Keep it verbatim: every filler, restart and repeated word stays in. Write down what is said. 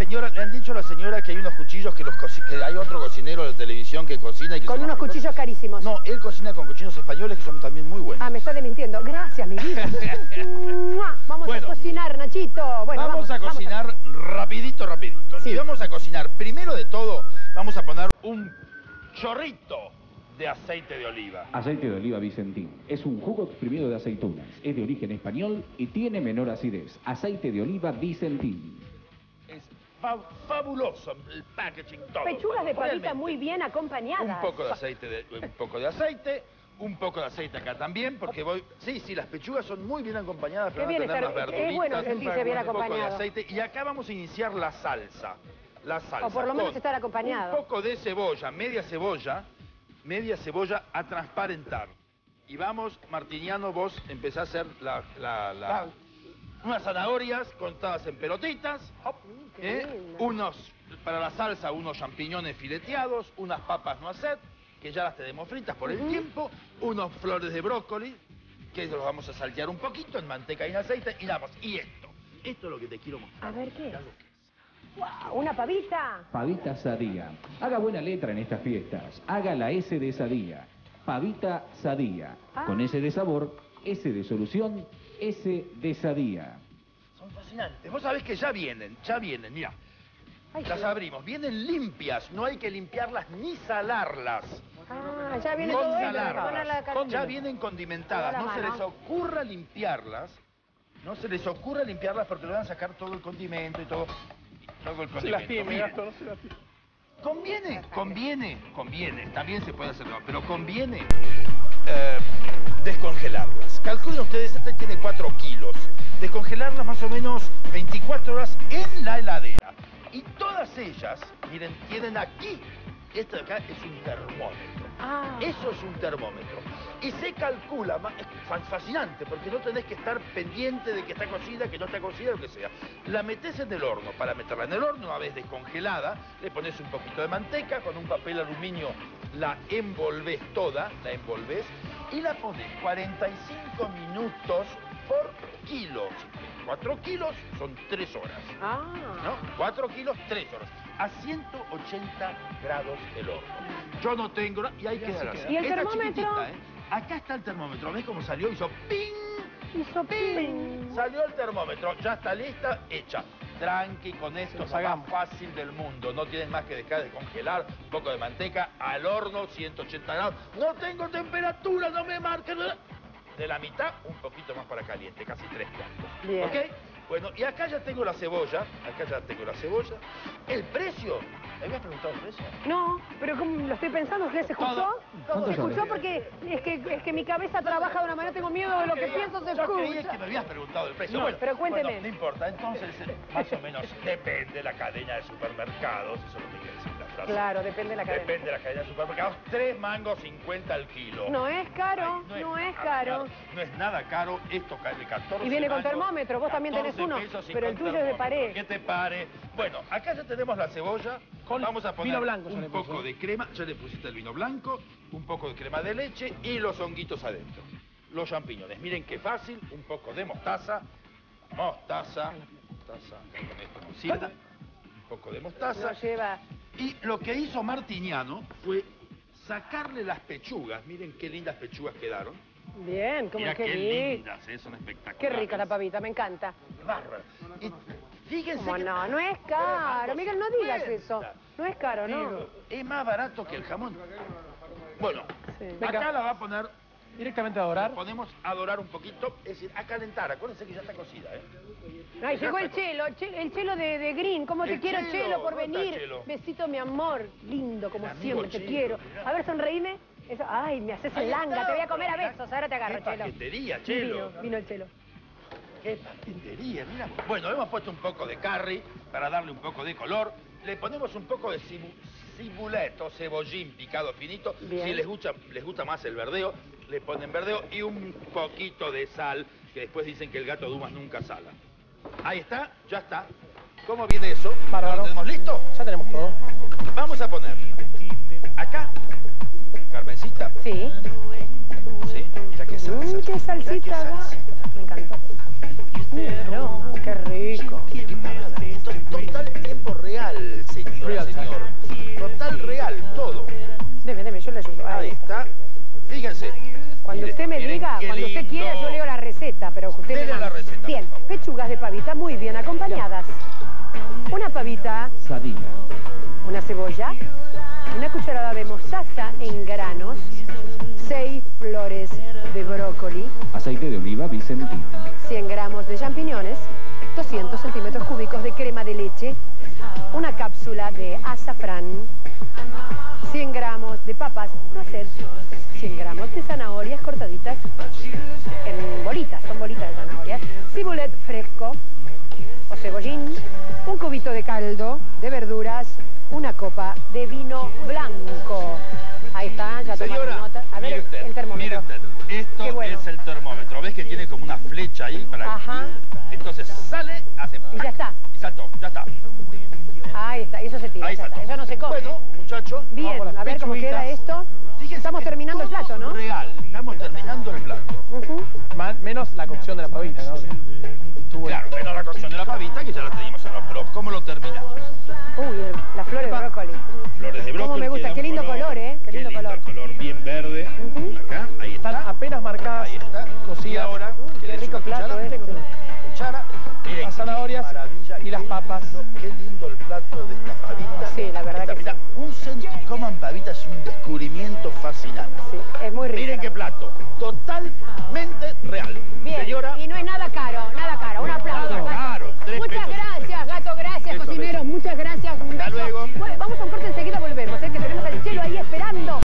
señora, le han dicho a la señora que hay unos cuchillos que los que hay otro cocinero de televisión que cocina y que con unos cuchillos carísimos. No, él cocina con cuchillos españoles que son también muy buenos. Ah, me está desmintiendo. Gracias, mi vida. Vamos bueno, a cocinar, Nachito. Bueno, vamos, vamos a cocinar vamos a... rapidito, rapidito. Sí. Y vamos a cocinar, primero de todo, vamos a poner un chorrito de aceite de oliva. Aceite de oliva Vicentín. Es un jugo exprimido de aceitunas. Es de origen español y tiene menor acidez. Aceite de oliva Vicentín. Es fa fabuloso el packaging todo. Pechugas de pavita muy bien acompañadas. Un poco de aceite, de, un poco de aceite, un poco de aceite acá también, porque voy... Sí, sí, las pechugas son muy bien acompañadas, pero van a tener las verduritas. Es bueno sentirse bien acompañado. Un poco de aceite. Y acá vamos a iniciar la salsa. La salsa. O por lo menos estar acompañado. Un poco de cebolla, media cebolla. media cebolla a transparentar. Y vamos, Martiniano, vos empezás a hacer la, la, la, unas zanahorias cortadas en pelotitas, ¿eh? unos, para la salsa, unos champiñones fileteados, unas papas noisette, que ya las tenemos fritas por el uh-huh. tiempo, unos flores de brócoli, que los vamos a saltear un poquito en manteca y en aceite, y damos, y esto, esto es lo que te quiero mostrar. A ver, ¿qué? Wow, ¿una pavita? Pavita Sadía. Haga buena letra en estas fiestas. Haga la S de Sadía. Pavita Sadía. Ah. Con S de sabor, S de solución, S de Sadía. Son fascinantes. Vos sabés que ya vienen, ya vienen, mirá. Ay, las sí. abrimos. Vienen limpias, no hay que limpiarlas ni salarlas. Ah, ya vienen todo esto. Ya vienen condimentadas. No se les ocurra limpiarlas. No se les ocurra limpiarlas porque le van a sacar todo el condimento y todo. Todo el se las tiene, Gasto, no se las tiene. Conviene, conviene, conviene, también se puede hacer, no, pero conviene eh, descongelarlas. Calculen ustedes, esta tiene cuatro kilos. Descongelarlas más o menos veinticuatro horas en la heladera. Y todas ellas, miren, tienen aquí, esto de acá es un termómetro. Ah. Eso es un termómetro. Y se calcula, es fascinante, porque no tenés que estar pendiente de que está cocida, que no está cocida, lo que sea. La metés en el horno. Para meterla en el horno, una vez descongelada, le pones un poquito de manteca, con un papel aluminio la envolvés toda, la envolvés, y la pones cuarenta y cinco minutos por kilo. cuatro kilos son tres horas. Ah. ¿No? cuatro kilos, tres horas. A ciento ochenta grados el horno. Yo no tengo... Y hay que dejar así. ¿Y el Esta termómetro? ¿eh? Acá está el termómetro. ¿Ves cómo salió? Hizo ping. Hizo ping. Salió el termómetro. Ya está lista, hecha. Tranqui, con esto es lo más fácil del mundo. No tienes más que dejar de congelar. Un poco de manteca al horno, ciento ochenta grados. No tengo temperatura, no me marquen. De la mitad, un poquito más para caliente, casi tres cuartos. Bien. ¿Ok? Bueno, y acá ya tengo la cebolla, acá ya tengo la cebolla. ¿El precio? ¿Me habías preguntado el precio? No, pero como lo estoy pensando, ¿qué se escuchó? Se escuchó porque es que, es que mi cabeza trabaja de una manera, tengo miedo de lo que pienso se escucha. Yo creí que me habías preguntado el precio. No, bueno, pero cuénteme. Bueno, no importa, entonces más o menos depende de la cadena de supermercados, eso es lo que quiere decir la frase. Claro, depende de la cadena. Depende de la cadena de supermercados, tres mangos cincuenta al kilo. No es caro, Ay, no, no es, es caro. caro. No es nada caro, esto cae de catorce Y viene con mangos, termómetro, vos también tenés uno, pero el tuyo es de pared. ¿Qué te pare? Bueno, acá ya tenemos la cebolla, con vamos a poner vino blanco, un poco de crema, ya le pusiste el vino blanco, un poco de crema de leche y los honguitos adentro. Los champiñones, miren qué fácil, un poco de mostaza, mostaza, mostaza, con esto no sirve, un poco de mostaza. Lo lleva. Y lo que hizo Martiniano fue sacarle las pechugas, miren qué lindas pechugas quedaron. Bien, como Mirá que qué rico. lindas, ¿eh? Son espectaculares. Qué rica la pavita, me encanta. Bárbaro. Y fíjense ¿Cómo que... no? No es caro. Miguel, no digas eso. No es caro, ¿no? Pero es más barato que el jamón. Bueno, sí. Acá la va a poner... Directamente a dorar. Ponemos a dorar un poquito, es decir, a calentar. Acuérdense que ya está cocida, ¿eh? Ay, llegó el chelo, el chelo, el chelo de, de Green. ¿Cómo te el quiero, chelo, chelo, por venir? Chelo. Besito, mi amor. Lindo, como el siempre, te chelo, quiero. mirá. A ver, sonreíme. Eso. Ay, me haces el langa, te voy a comer a besos. Ahora te agarro, Qué chelo. paquetería, chelo. Vino, vino el chelo. Qué paquetería, mira. Bueno, hemos puesto un poco de curry para darle un poco de color. Le ponemos un poco de cibu cibuleto, cebollín picado finito. Bien. Si les gusta, les gusta más el verdeo, le ponen verdeo y un poquito de sal, que después dicen que el gato Dumas nunca sala. Ahí está, ya está. ¿Cómo viene eso? Bárbaro. ¿Lo tenemos listo? Ya tenemos todo. Vamos a poner acá, Carmencita. Sí. Sí, mira qué salsa. Mm, qué salsita. Mirá qué salsita. Me encantó. Claro, qué rico. Qué pavada. Esto es total tiempo pavita Sadía. una cebolla, una cucharada de mostaza en granos, seis flores de brócoli, Aceite de oliva Vicentín. cien gramos de champiñones, doscientos centímetros cúbicos de crema de leche, una cápsula de azafrán, cien gramos de papas, no sé, cien gramos de zanahorias cortaditas en bolitas, son bolitas de zanahorias, cibulet fresco o cebollín, un cubito de caldo de verduras, una copa de vino blanco. Ahí está, ya tomaste Señora, nota. A ver mire usted, el termómetro. mire usted, esto Qué bueno. es el termómetro. ¿Ves que tiene como una flecha ahí para Ajá. Entonces sale, hace... Y ya está. Y saltó, ya está. Ahí está, y eso se tira, Ahí ya está. saltó. Eso no se come. Bueno, muchachos. Bien, Vamos con las a ver cómo pechuguitas. queda esto. Fíjense Estamos que terminando el todo plato, ¿no? Real, estamos terminando el plato. Ujú. Man- menos la cocción de la pavita, ¿no? Que estuvo- Claro, menos la cocción de la pavita que ya la teníamos en los... Pero ¿cómo lo terminamos? Uy, el- las flores de brócoli. Flores de brócoli. Cómo me gusta, que da qué un lindo color, ¿eh? Qué lindo color. color bien verde. Ujú. Acá, ahí Están está. apenas marcadas, Ahí está. Y cocidas. ahora, Uy, que qué le rico una plato cuchara, este. cuchara. Miren, Las zanahorias qué maravilla, y las qué papas. lindo- Qué lindo el plato de esta